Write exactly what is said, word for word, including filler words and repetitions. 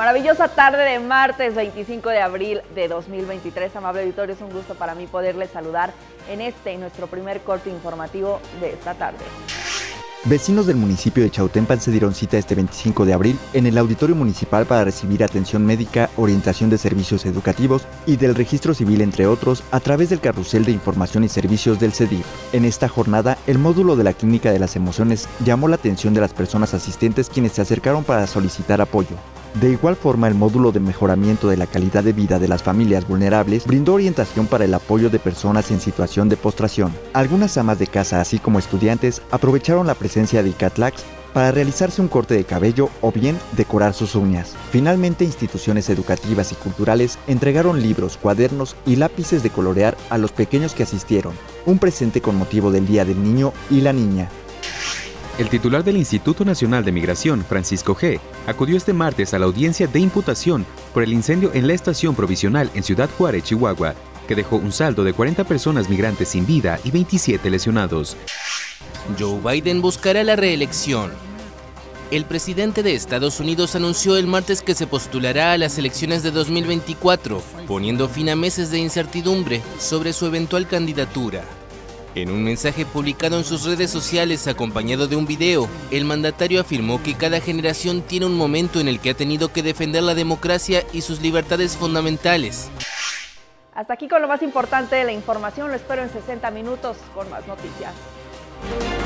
Maravillosa tarde de martes veinticinco de abril de dos mil veintitrés. Amable auditorio, es un gusto para mí poderles saludar en este, nuestro primer corte informativo de esta tarde. Vecinos del municipio de Chautempan se dieron cita este veinticinco de abril en el auditorio municipal para recibir atención médica, orientación de servicios educativos y del registro civil, entre otros, a través del carrusel de información y servicios del C E D I F. En esta jornada, el módulo de la Clínica de las Emociones llamó la atención de las personas asistentes quienes se acercaron para solicitar apoyo. De igual forma, el módulo de mejoramiento de la calidad de vida de las familias vulnerables brindó orientación para el apoyo de personas en situación de postración. Algunas amas de casa, así como estudiantes, aprovecharon la presencia de Icatlax para realizarse un corte de cabello o bien decorar sus uñas. Finalmente, instituciones educativas y culturales entregaron libros, cuadernos y lápices de colorear a los pequeños que asistieron, un presente con motivo del Día del Niño y la Niña. El titular del Instituto Nacional de Migración, Francisco G., acudió este martes a la audiencia de imputación por el incendio en la estación provisional en Ciudad Juárez, Chihuahua, que dejó un saldo de cuarenta personas migrantes sin vida y veintisiete lesionados. Joe Biden buscará la reelección. El presidente de Estados Unidos anunció el martes que se postulará a las elecciones de dos mil veinticuatro, poniendo fin a meses de incertidumbre sobre su eventual candidatura. En un mensaje publicado en sus redes sociales acompañado de un video, el mandatario afirmó que cada generación tiene un momento en el que ha tenido que defender la democracia y sus libertades fundamentales. Hasta aquí con lo más importante de la información. Lo espero en sesenta minutos con más noticias.